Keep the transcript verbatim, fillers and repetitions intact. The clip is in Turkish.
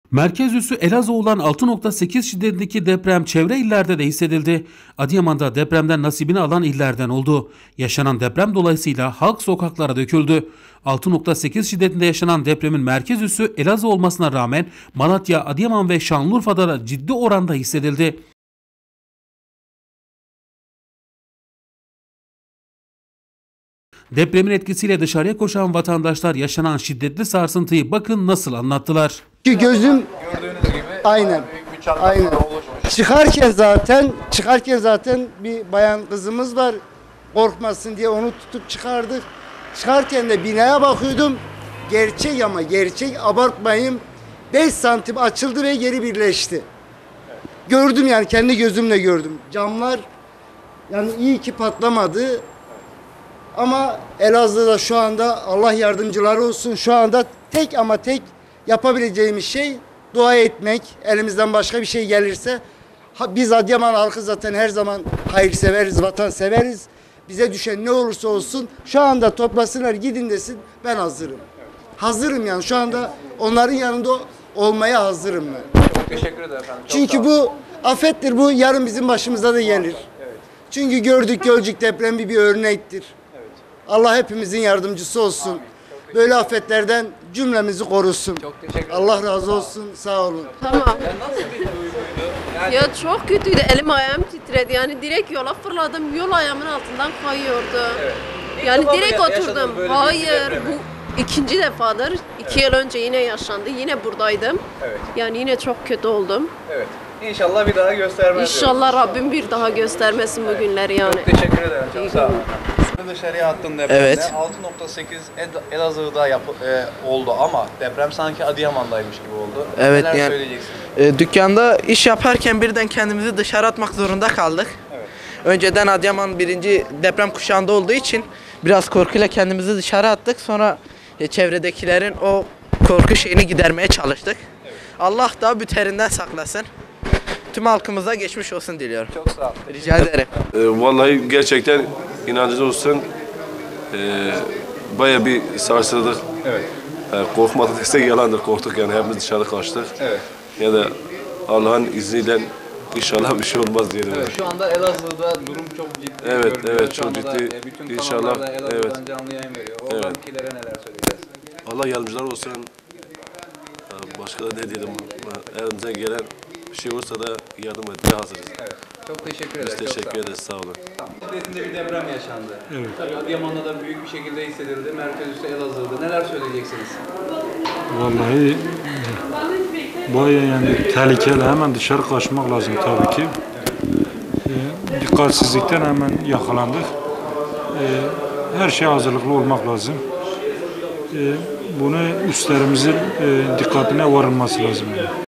Merkez üssü Elazığ olan altı nokta sekiz şiddetindeki deprem çevre illerde de hissedildi. Adıyaman'da depremden nasibini alan illerden oldu. Yaşanan deprem dolayısıyla halk sokaklara döküldü. altı nokta sekiz şiddetinde yaşanan depremin merkez üssü Elazığ olmasına rağmen Malatya, Adıyaman ve Şanlıurfa'da da ciddi oranda hissedildi. Depremin etkisiyle dışarıya koşan vatandaşlar yaşanan şiddetli sarsıntıyı bakın nasıl anlattılar. Ki gözüm aynen aynen çıkarken zaten çıkarken zaten bir bayan kızımız var, korkmasın diye onu tutup çıkardık. Çıkarken de binaya bakıyordum, gerçek ama gerçek, abartmayayım, beş santim açıldı ve geri birleşti. Gördüm, yani kendi gözümle gördüm. Camlar yani iyi ki patlamadı. Ama Elazığ'da şu anda Allah yardımcıları olsun, şu anda tek ama tek yapabileceğimiz şey dua etmek. Elimizden başka bir şey gelirse, biz Adıyaman halkı zaten her zaman hayırseveriz, vatanseveriz. Bize düşen ne olursa olsun şu anda toplasınlar, gidin desin, ben hazırım. Hazırım yani, şu anda onların yanında olmaya hazırım ben. Çok teşekkür ederim efendim. Çok Çünkü bu afettir, bu yarın bizim başımıza da gelir. Evet. Çünkü gördük, Gölcük depremi bir örnektir. Evet. Allah hepimizin yardımcısı olsun. Amin. Böyle afetlerden cümlemizi korusun. Çok teşekkür ederim. Allah razı olsun. Sağ olun. Tamam. Yani nasıl bir duyguydu? Yani... Ya çok kötüydü. Elim ayağım titredi. Yani direkt yola fırladım. Yol ayağımın altından kayıyordu. Evet. Yani İlk direkt oturdum. Hayır. Bu ikinci defadır. İki evet. yıl önce yine yaşandı. Yine buradaydım. Evet. Yani yine çok kötü oldum. Evet. İnşallah bir daha göstermez. İnşallah diyoruz. Rabbim bir daha göstermesin evet. bu günleri yani. Çok teşekkür ederim. Çok sağ olun. Dışarıya attın depremde. Evet. altı nokta sekiz Elazığ'da yap, e, oldu ama deprem sanki Adıyaman'daymış gibi oldu. Evet, Neler yani, söyleyeceksin? E, dükkanda iş yaparken birden kendimizi dışarı atmak zorunda kaldık. Evet. Önceden Adıyaman birinci deprem kuşağında olduğu için biraz korkuyla kendimizi dışarı attık. Sonra e, çevredekilerin o korku şeyini gidermeye çalıştık. Evet. Allah da büterinden saklasın. Tüm halkımıza geçmiş olsun diliyorum. Çok sağ ol. Rica ederim. E, vallahi gerçekten inancınız olsun. E, Baya bir sarsıldık. Evet. E, korkmadık desek yalandır, korktuk yani, hepimiz dışarı kaçtık. Evet. Ya da Allah'ın izniyle inşallah bir şey olmaz diyelim. Evet, şu anda Elazığ'da durum çok ciddi. Evet, görünüyor. evet, şu çok ciddi. Da, bütün İnşallah. Elazığ'dan Evet. canlı yayın veriyor. Evet. Oradakilere neler söyleyeceğiz? Allah yardımcılar olsun. Başka da ne diyelim, elimizden gelen bir şey olursa da yardım etmeye hazırız. Evet. Çok teşekkür ederiz. Biz teşekkür ederiz. Sağ olun. Şiddetinde bir deprem yaşandı. Evet. Tabii Adıyaman'da da büyük bir şekilde hissedildi. Merkez üssü Elazığ'da. Neler söyleyeceksiniz? Vallahi baya yani tehlikeli, hemen dışarı kaçmak lazım tabii ki. E, dikkatsizlikten hemen yakalandık. E, her şeye hazırlıklı olmak lazım. E, bunu üstlerimizin e, dikkatine varılması lazım. Yani.